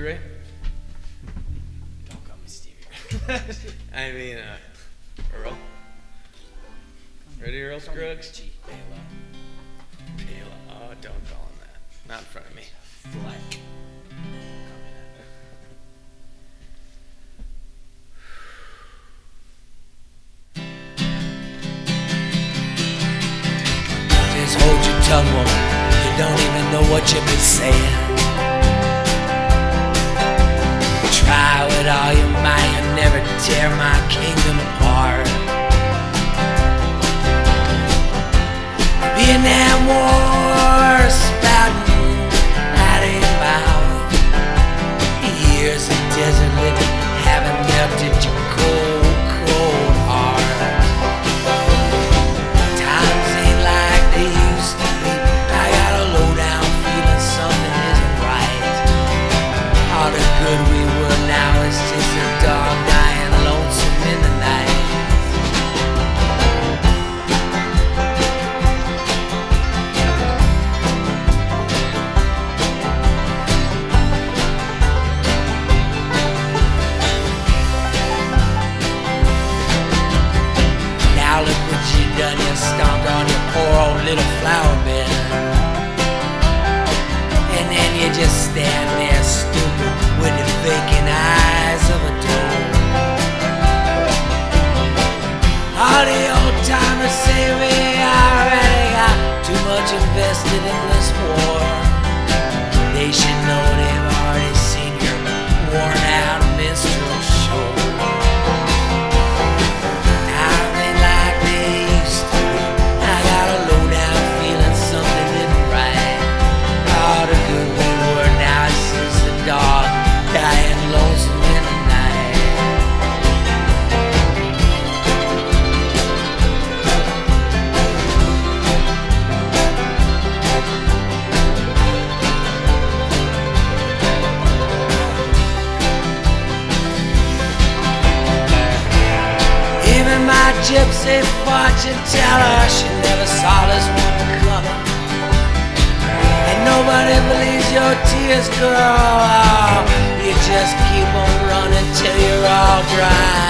Stevie Ray? Don't call me Stevie Ray. I mean, Earl. Ready, Earl Scruggs? Bela. Oh, don't call him that. Not in front of me. Fleck. Just hold your tongue, woman. You don't even know what you've been saying. Try with all your might and never tear my kingdom apart. Vietnam War spouting out of your mouth. Years of desert living haven't melted your cold, cold heart. Times ain't like they used to be. I got a low down feeling something isn't right. All the good we were now is just a dog dying lonesome in the night. Now look what you done, you stomped on your poor old little flower bed. And then you just stand there stupid with the vacant eyes of a doe. All the old timers say we already got too much invested in this war. They should know they've already seen your worn out minstrel show. Gypsy fortune teller, she never saw this one coming. And nobody believes your tears, girl. Oh, you just keep on running till you're all dry.